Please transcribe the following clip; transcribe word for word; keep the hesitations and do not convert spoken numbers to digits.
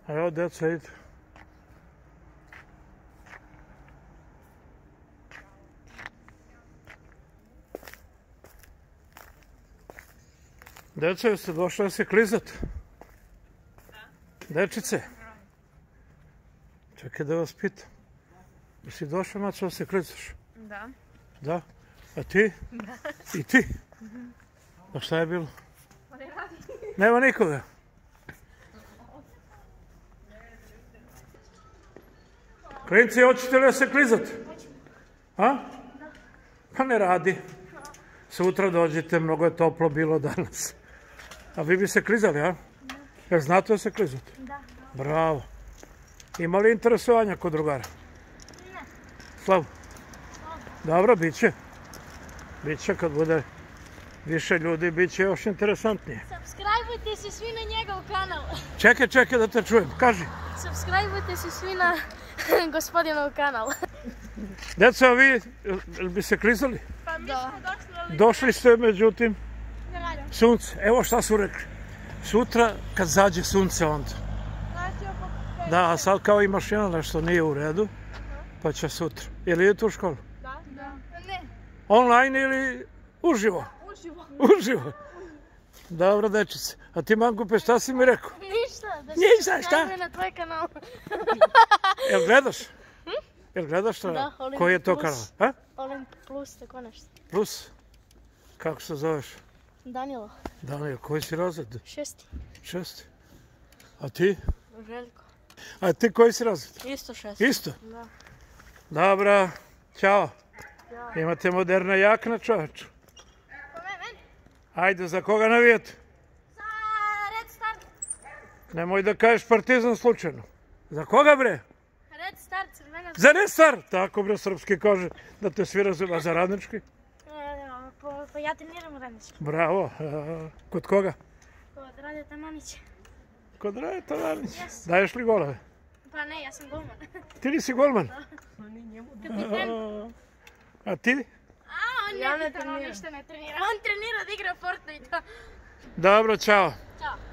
Evo, djeca ide. Djeca, jeste došli da se klizat? Dečice? Čekaj da vas pitam. Jesi došla, Maco, da se klizaš? Da. Da? A ti? Da. I ti? A šta je bilo? Nema nikoga? Klinci, hoćete li da se klizate? A? Pa ne radi. Sutra dođite, mnogo je toplo bilo danas. A vi bi se klizali, a? Jer znate da se klizate? Da. Bravo. Ima li interesovanja kod drugara? Ne. Slavu? Dobro, bit će. Bit će kad bude više ljudi, bit će još interesantnije. Subscribeujte se svi na njegov kanal. Čekaj, čekaj da te čujem, kaži. Subscribeujte se svi na gospodinov kanal. Djeca, vi jel bi se klizali? Pa mi smo došli. Došli ste, međutim, Ne radim. sunce. Evo šta su rekli. Sutra kad zađe sunce onda. Znači oko pet. Da, a sad kao imaš jedan nešto nije u redu, pa će sutra. Jel idete u školu? Da? Da. Ne. Online ili uživo? Uživo. Uživo. Dobro, dečice. A ti, Mangupe, šta si mi rekao? Ništa. Da se Ništa, šta? subscribe na tvoj kanal. Jel gledaš? Jel gledaš to? Da, Olimp Koji je to Plus. kanal? A? Olimp Plus, tako nešto. Plus? Kako se zoveš? Danilo. Danijel, koji si razred? Šesti. Šesti. A ti? Željko. A ti koji si razred? Isto šesti. Isto? Da. Dobra, ćao. Ja. Imate moderne jakne, čovječ. Pa meni? Ajde, za koga navijete? Za Red Star. Nemoj da kažeš Partizan slučajno. Za koga, bre? Red Star, crvena. Za Red Star! Tako, bre, srpski kaže da te svi razume. A za radnički? Pa ja treniram u radnički. Bravo. A, kod koga? Kod Radeta Mamića. Kod Radeta Mamić. Yes. Daješ li golove? Pa ne, ja sam golman. Ti nisi golman? Kapiten. A, a ti? A, on ne, ja ne trenira. On ništa ne trenira. On trenira da igra Fortnite. Dobro, čao. Ćao.